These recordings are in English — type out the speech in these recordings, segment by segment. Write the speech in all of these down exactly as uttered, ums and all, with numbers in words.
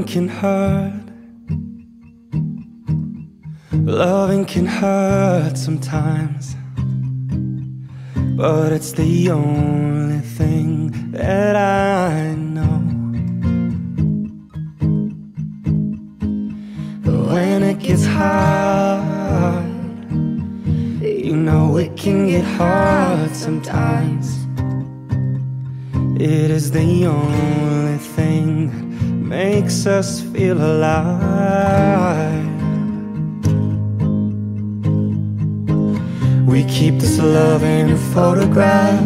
can hurt. Loving can hurt sometimes, but it's the only thing that I know. When it gets hard, you know it can get hard sometimes. It is the only thing that makes us feel alive. We keep this love in a photograph.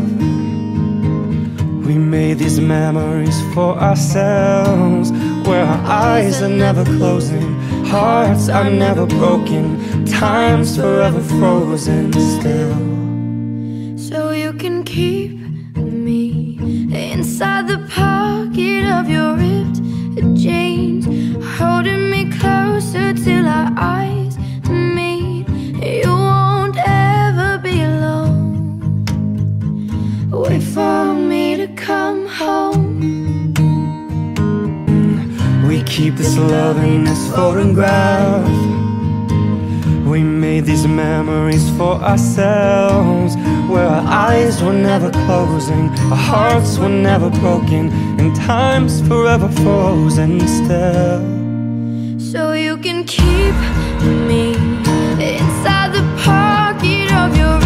We made these memories for ourselves, where our eyes are never closing, hearts are never broken, time's forever frozen still. So you can keep me inside the pocket of your ripped jeans, holding me closer till our eyes meet. You won't ever be alone. Wait for me to come home. We keep this love in this photograph. We made these memories for ourselves, where our eyes were never closing, our hearts were never broken, and time's forever frozen still. So you can keep me inside the pocket of your